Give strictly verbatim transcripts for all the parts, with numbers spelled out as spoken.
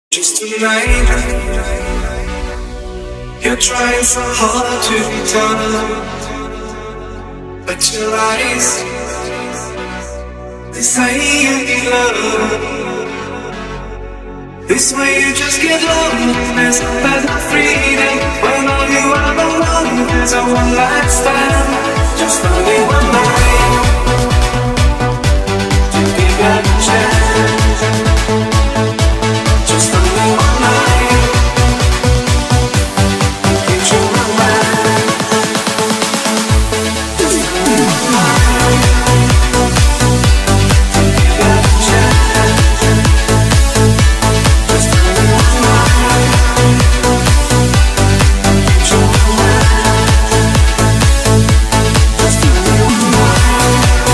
Just tonight, you're trying so hard to be tough, but your eyes, they say you need love. This way you just get loneliness, there's no freedom. When all you ever want is a one night stand. Just only one night to give it a chance. Just only one night to get you around. Just only one night to give it a chance. Just only one night to get you around. Just only one night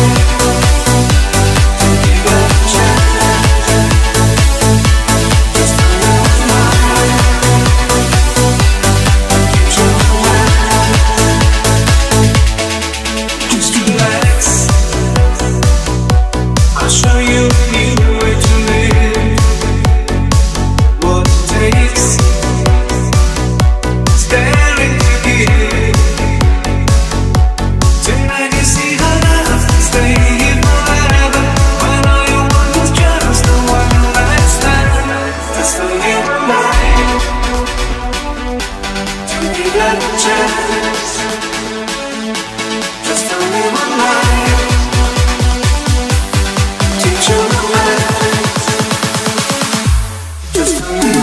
to give it a chance. Just only one night to get you around. Just relax, I'll show you a new way to live. What it takes, staring to give. Tonight you see her love, stay here forever. When all you want is just a one night stand. Just only one night to give it a chance. Just only one night, teach you romance. Just only